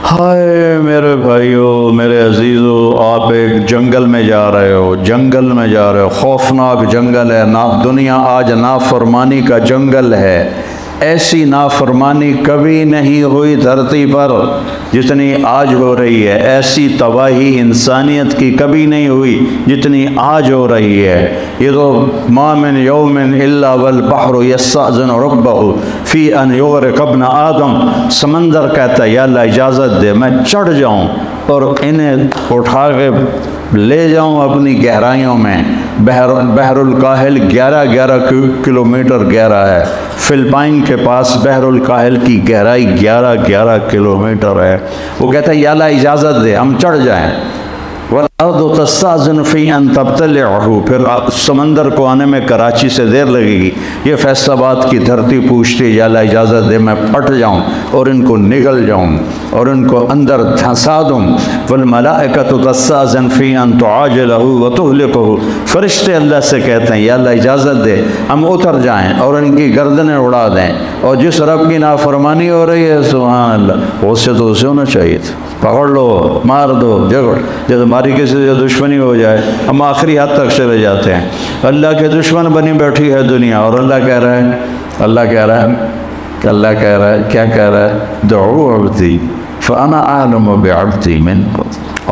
ہائے میرے بھائیو، میرے عزیزو، آپ ایک جنگل میں جا رہے ہو، جنگل میں جا رہے ہو، خوفناک جنگل ہے، دنیا آج نافرمانی کا جنگل ہے۔ ایسی نافرمانی کبھی نہیں ہوئی دھرتی پر جتنی آج ہو رہی ہے، ایسی تباہی انسانیت کی کبھی نہیں ہوئی جتنی آج ہو رہی ہے۔ یہ تو ما من یوم الا والبحر یستأذن ربہ فی ان یغرق ابن آدم، سمندر کہتا ہے یا اللہ اجازت دے میں چڑھ جاؤں اور انہیں اٹھا کے لے جاؤں اپنی گہرائیوں میں۔ بحر الکاہل 11 کلومیٹر گہرا ہے، فلپائن کے پاس بحر الکاہل کی گہرائی 11 کلومیٹر ہے۔ وہ کہتا ہے یا اللہ اجازت دے ہم چڑھ جائیں۔ وَالْأَرْضُ تَسْتَأْذِنُ فِي أَن تَبْتَلِعَهُ، پھر سمندر کو آنے میں کراچی سے دیر لگے گی۔ یہ فیصل آباد کی دھرتی پوچھتی یا اللہ اجازت دے میں پھٹ جاؤں اور ان کو نگل جاؤں اور ان کو اندر دھنسا دوں۔ وَالْمَلَائِكَةُ تَسْتَأْذِنُ فِي أَن تُعَاجِلَهُ وَتُهْلِكَهُ، فرشتے اللہ سے کہتے ہیں یا اللہ اجازت دے ہم اتر جائیں اور ان کی گردنیں اڑا دیں۔ اور جس رب کی نافرمانی ہو رہی ہے سبحان اللہ، اس سے تو اسے ہونا چاہیے تھا، پکڑ لو مار دو جگڑ، جب ہماری کسی سے دشمنی ہو جائے ہم آخری حد تک چلے جاتے ہیں۔ اللہ کے دشمن بنی بیٹھی ہے دنیا، اور اللہ کہہ رہا ہے کیا کہہ رہا ہے؟ دعو عبدی فانا اعلم بعبدی منکم۔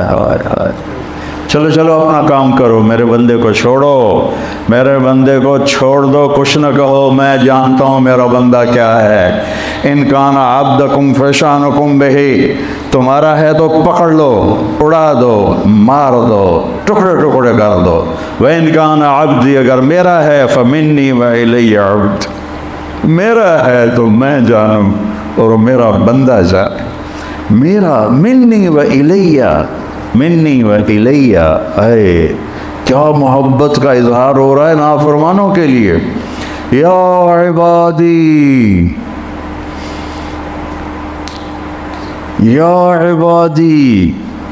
چلو اپنا کام کرو، میرے بندے کو چھوڑو، میرے بندے کو چھوڑ دو، کچھ نہ کہو، میں جانتا ہوں میرا بندہ کیا ہے۔ ان کان عبدکم فشانکم بہی، تمہارا ہے تو پکڑ لو، اڑا دو، مار دو، ٹکڑے ٹکڑے کر دو۔ وَإِن كَانَ عَبْدِي، اگر میرا ہے فَمِنِّي وَإِلَيَّ عَبْدِ، میرا ہے تو میں جانوں اور میرا بندہ جانے۔ میرا منی و الیہ، اے کیا محبت کا اظہار ہو رہا ہے نافرمانوں کے لیے۔ یا عبادی، یا عبادی،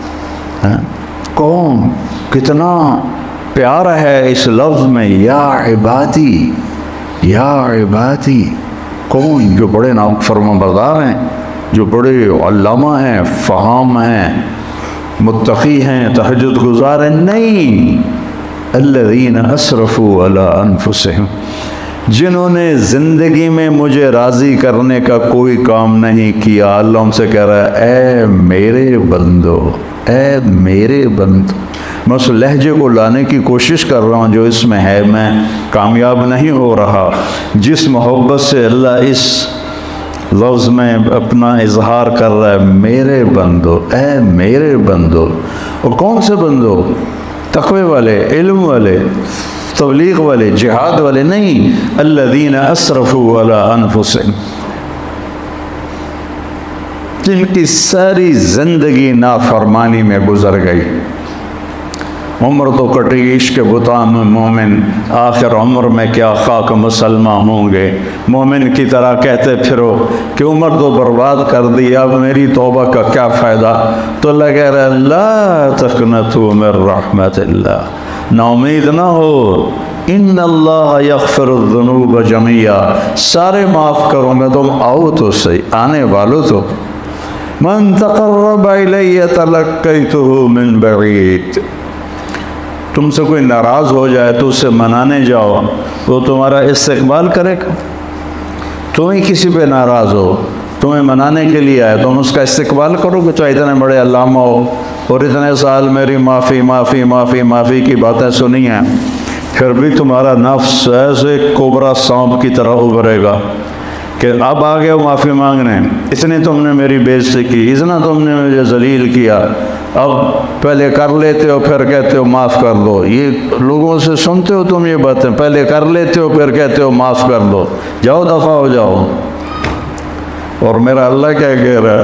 کون کتنا پیار ہے اس لفظ میں، یا عبادی، یا عبادی۔ کون؟ جو بڑے فرما بردار ہیں، جو بڑے علامہ ہیں، فہام ہیں، متقی ہیں، تہجد گزار ہیں؟ نہیں، الذین اسرفوا علی انفسہم، جنہوں نے زندگی میں مجھے راضی کرنے کا کوئی کام نہیں کیا۔ اللہ ان سے کہہ رہا ہے اے میرے بندو، اے میرے بندو، میں اس لہجے کو لانے کی کوشش کر رہا ہوں جو اس میں ہے، میں کامیاب نہیں ہو رہا۔ جس محبت سے اللہ اس لفظ میں اپنا اظہار کر رہا ہے، میرے بندو، اے میرے بندو۔ اور کون سے بندو؟ تقوی والے، علم والے، تبلیغ والے، جہاد والے نہیں، الذین اسرفوا علی انفسہم، جن کی ساری زندگی نافرمانی میں گزر گئی۔ عمر تو کٹی عشق بتاں میں مومن، آخر عمر میں کیا خاک مسلمہ ہوں گے۔ مومن کی طرح کہتے پھرو کہ عمر تو برباد کر دی، اب میری توبہ کا کیا فائدہ؟ تو اللہ کہہ رہا ہے لا تقنطوا من رحمت اللہ، نا امید نہ ہو، ان اللہ یغفر الذنوب جميعا، سارے معاف کروں میں، تم آؤ تو صحیح، آنے والو تو۔ من تقرب الی تلقیتہ من بعید، تم سے کوئی ناراض ہو جائے تو اسے منانے جاؤ، وہ تمہارا استقبال کرے گا؟ تم ہی کسی پہ ناراض ہو، تمہیں منانے کے لیے آئے، تم اس کا استقبال کرو گے؟ تو اتنے بڑے علامہ ہو اور اتنے سال میری معافی کی باتیں سنی ہیں، پھر بھی تمہارا نفس ایسے کوبرا سانپ کی طرح ابھرے گا کہ اب آ گئے معافی مانگنے، اتنی تم نے میری بے عزتی کی، اتنا تم نے مجھے ذلیل کیا، اب پہلے کر لیتے ہو پھر کہتے ہو معاف کر دو۔ یہ لوگوں سے سنتے ہو تم یہ باتیں، پہلے کر لیتے ہو پھر کہتے ہو معاف کر دو، جاؤ دفع ہو جاؤ۔ اور میرا اللہ کیا کہہ رہا ہے؟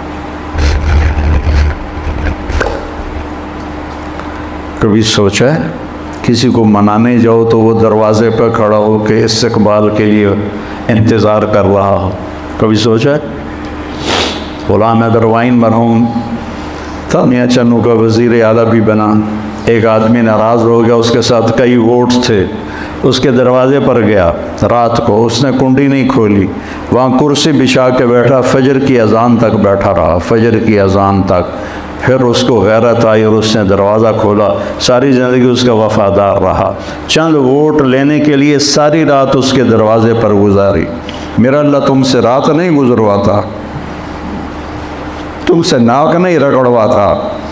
کبھی سوچا ہے کسی کو منانے جاؤ تو وہ دروازے پہ کھڑا ہو کے استقبال کے لیے انتظار کر رہا ہو؟ کبھی سوچا ہے؟ غلام حیدر وائن مرحوم تھا، میاں چنو کا وزیر اعلیٰ بھی بنا، ایک آدمی ناراض ہو گیا، اس کے ساتھ کئی ووٹ تھے، اس کے دروازے پر گیا رات کو، اس نے کنڈی نہیں کھولی، وہاں کرسی بچھا کے بیٹھا، فجر کی اذان تک بیٹھا رہا، فجر کی اذان تک۔ پھر اس کو غیرت آئی اور اس نے دروازہ کھولا، ساری زندگی اس کا وفادار رہا، چند ووٹ لینے کے لیے ساری رات اس کے دروازے پر گزاری۔ میرا اللہ تم سے رات نہیں گزرواتا، تم سے ناک نہیں رگڑواتا۔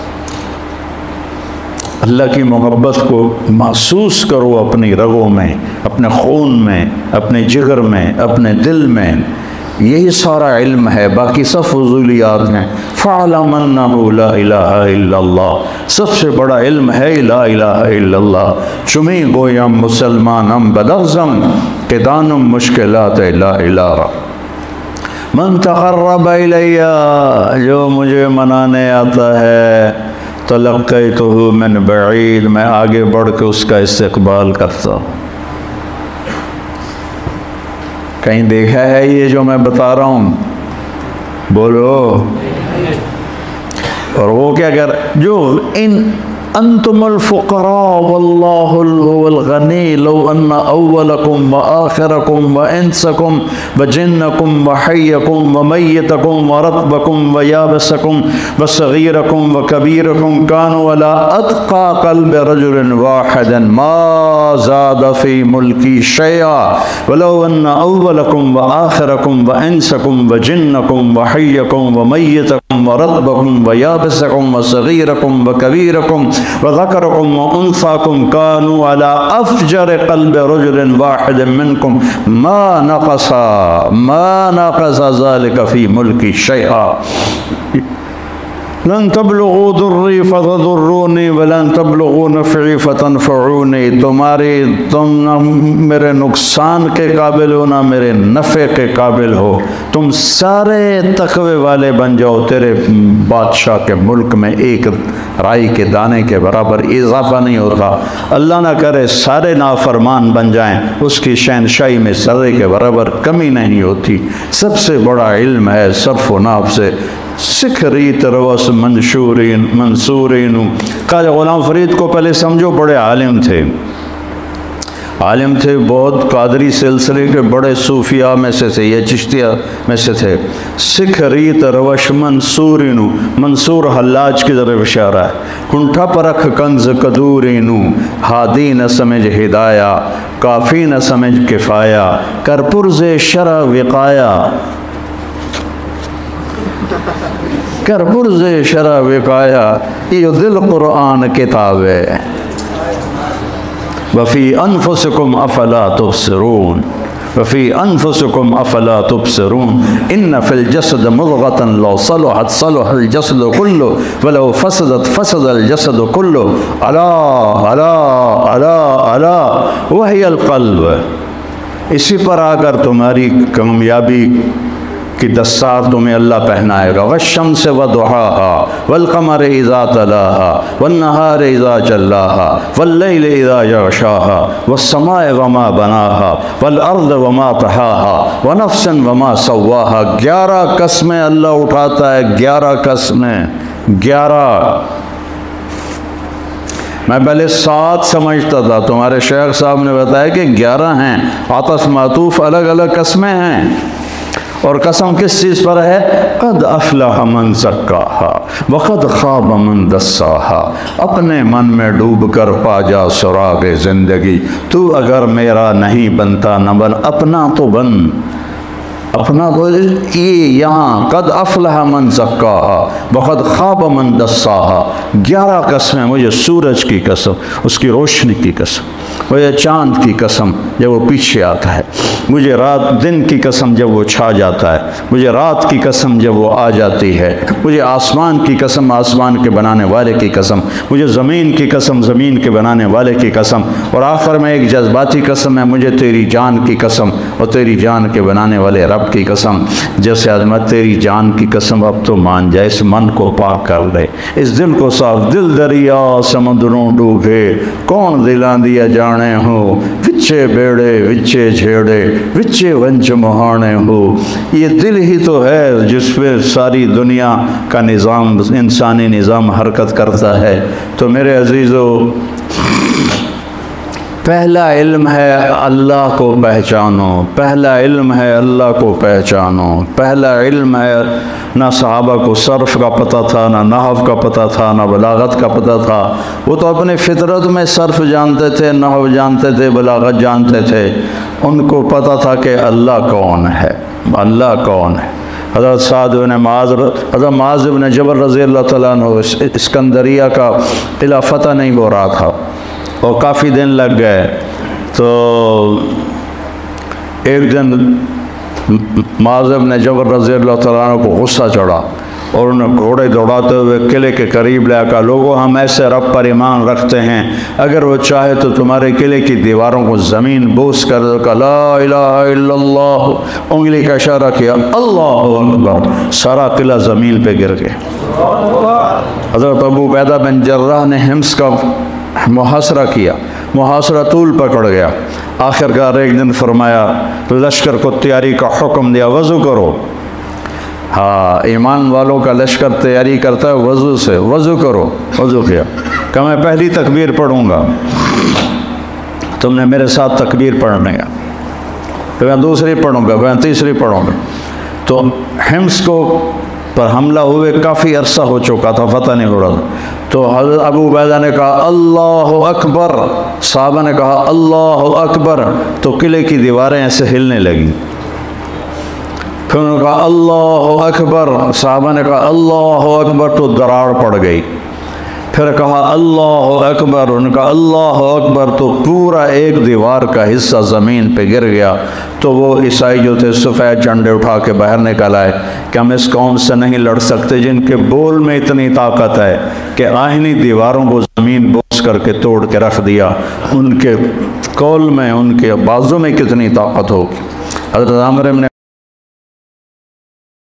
اللہ کی محبت کو محسوس کرو اپنی رگوں میں، اپنے خون میں، اپنے جگر میں، اپنے دل میں۔ یہی سارا علم ہے، باقی سب فضولیات ہیں۔ فَعْلَمْ أَنَّهُ لَا إِلَهَ إِلَّا اللَّهُ، سب سے بڑا علم ہے لا الہ الا اللہ۔ چمی گویم مسلمانم بدغزم، کہ دانم مشکلات لا الہ۔ من تقرب الیہ، جو مجھے منانے آتا ہے، تلقیتہ من بعید، میں آگے بڑھ کے اس کا استقبال کرتا ہوں۔ کہیں دیکھا ہے یہ جو میں بتا رہا ہوں؟ بولو۔ اور وہ کیا کر، جو ان انتم الفقراء واللہ هو الغنی لو ان اولکم وآخرکم وانسکم وجنکم وحیکم ومیتکم ورطبکم ویابسکم وصغیرکم وکبیرکم کانوا علی اتقى قلب رجل واحد ما زاد فی ملکی شیئا ولو ان اولکم وآخرکم وانسکم وجنکم وحیکم ومیتکم ورطبکم ویابسکم وصغیرکم وکبیرکم وذکرکم وانثاکم کانوا علی افجر قلب رجل واحد منکم ما نقص ذلك فی ملکی شیئا لن تبلغوا ضری فتضرونی ولن تبلغوا نفعی فتنفعونی، تم نہ میرے نقصان کے قابل ہو نہ میرے نفع کے قابل ہو، تم سارے تقوی والے بن جاؤ، تیرے بادشاہ کے ملک میں ایک رائی کے دانے کے برابر اضافہ نہیں ہوتا۔ اللہ نہ کرے سارے نافرمان بن جائیں، اس کی شہنشاہی میں ذرے کے برابر کمی نہیں ہوتی۔ سب سے بڑا علم ہے صرف و ناف سے سکھری تروس منصورین۔ قاضی غلام فرید کو پہلے سمجھو، بڑے عالم تھے، بہت قادری سلسلے کے بڑے صوفیاء میں سے تھے، یہ چشتیہ میں سے تھے۔ سکھری تروش منصورین، منصور حلاج کی طرف اشارہ ہے۔ کنٹھا پرکھ کنز کدورینو، ہادی نہ سمجھ ہدایہ، کافی نہ سمجھ کفایہ، کر پرز شرع وقایا، کر پرز شرع وقایا، یہ دل قرآن کتاب ہے۔ وفی انفسکم افلا تبصرون، وفی انفسکم افلا تبصرون، ان فی الجسد مضغۃ لو صلحت صلح الجسد کلہ ولو فسدت فسد الجسد کلہ، الا الا الا الا وہی القلب۔ اسی پر آ کر تمہاری کامیابی کی دستار تمہیں اللہ پہنائے گا۔ والشمس وضحاها والقمر اذا تلاها والنہار اذا جلاها واللیل اذا یغشاها والسماء وما بناها والارض وما طحاها ونفس وما سواها۔ 11 قسمیں اللہ اٹھاتا ہے، 11 قسمیں، 11۔ میں پہلے 7 سمجھتا تھا، تمہارے شیخ صاحب نے بتایا کہ 11 ہیں، عطف معطوف الگ الگ قسمیں ہیں۔ اور قسم کس چیز پر ہے؟ قد افلح من زکاہا وقد خواب من دساہا، اپنے من میں ڈوب کر پا جا سراغ زندگی، تو اگر میرا نہیں بنتا نہ بن، اپنا تو بن، اپنا تو یہ یہاں قد افلح من زکاہا وقد خواب من دساہا۔ 11 قسمیں، مجھے سورج کی قسم، اس کی روشنی کی قسم، مجھے چاند کی قسم جب وہ پیچھے آتا ہے، مجھے رات دن کی قسم جب وہ چھا جاتا ہے، مجھے رات کی قسم جب وہ آ جاتی ہے، مجھے آسمان کی قسم، آسمان کے بنانے والے کی قسم، مجھے زمین کی قسم، زمین کے بنانے والے کی قسم، اور آخر میں ایک جذباتی قسم ہے، مجھے تیری جان کی قسم اور تیری جان کے بنانے والے رب کی قسم۔ جیسے عظمت تیری جان کی قسم، اب تو مان جائے، اس من کو پاک کر لے، اس دل کو صاف، دل دریا سمندروں ڈوبے، کون دلاں دیا جانے ہو، وچے بیڑے وچے جھیڑے وچے ونچ مہانے ہو۔ یہ دل ہی تو ہے جس پہ ساری دنیا کا نظام، انسانی نظام حرکت کرتا ہے۔ تو میرے عزیزو، پہلا علم ہے اللہ کو پہچانو، پہلا علم ہے اللہ کو پہچانو، پہلا علم ہے۔ نہ صحابہ کو صرف کا پتہ تھا، نہ نحو کا پتہ تھا، نہ بلاغت کا پتہ تھا، وہ تو اپنے فطرت میں صرف جانتے تھے، نحو جانتے تھے، بلاغت جانتے تھے، ان کو پتہ تھا کہ اللہ کون ہے، اللہ کون ہے۔ حضرت سعد بن معاذ، حضرت معاذ بن جبل رضی اللہ تعالیٰ عنہ اسکندریہ کا قلعہ فتح نہیں ہو رہا تھا اور کافی دن لگ گئے، تو ایک دن معاذ بن جبل رضی اللہ تعالیٰ عنہ کو غصہ چڑھا اور انہیں گھوڑے دوڑاتے ہوئے قلعے کے قریب لے کر، لوگوں ہم ایسے رب پر ایمان رکھتے ہیں اگر وہ چاہے تو تمہارے قلعے کی دیواروں کو زمین بوس کر دے گا، لا الہ الا اللہ، انگلی کا اشارہ کیا، اللہ اکبر، سارا قلعہ زمین پہ گر گیا۔ حضرت ابو عبیدہ بن جراح نے حمص کا محاصرہ کیا، محاصرہ طول پکڑ گیا، آخر کار ایک دن فرمایا، لشکر کو تیاری کا حکم دیا، وضو کرو۔ ہاں، ایمان والوں کا لشکر تیاری کرتا ہے وضو سے، وضو کرو، وضو کیا، کہ میں پہلی تکبیر پڑھوں گا، تم نے میرے ساتھ تکبیر پڑھنے گا، پھر میں دوسری پڑھوں گا، میں تیسری پڑھوں گا۔ تو حمص کو پر حملہ ہوئے کافی عرصہ ہو چکا تھا، فتح نہیں ہو رہا تھا، تو حضرت ابو عبیدہ نے کہا اللہ اکبر، صحابہ نے کہا اللہ اکبر، تو قلعے کی دیواریں ایسے ہلنے لگیں، پھر انہوں نے کہا اللہ اکبر، صحابہ نے کہا اللہ اکبر، تو دراڑ پڑ گئی، پھر کہا اللہ اکبر، انہوں نے کہا اللہ اکبر، تو پورا ایک دیوار کا حصہ زمین پہ گر گیا۔ تو وہ عیسائی جو تھے سفید جھنڈے اٹھا کے باہر نکل آئے کہ ہم اس قوم سے نہیں لڑ سکتے جن کے بول میں اتنی طاقت ہے کہ آہنی دیواروں کو زمین بوس کر کے توڑ کے رکھ دیا، ان کے قول میں، ان کے بازو میں کتنی طاقت ہوگی۔ حضرت عامر بن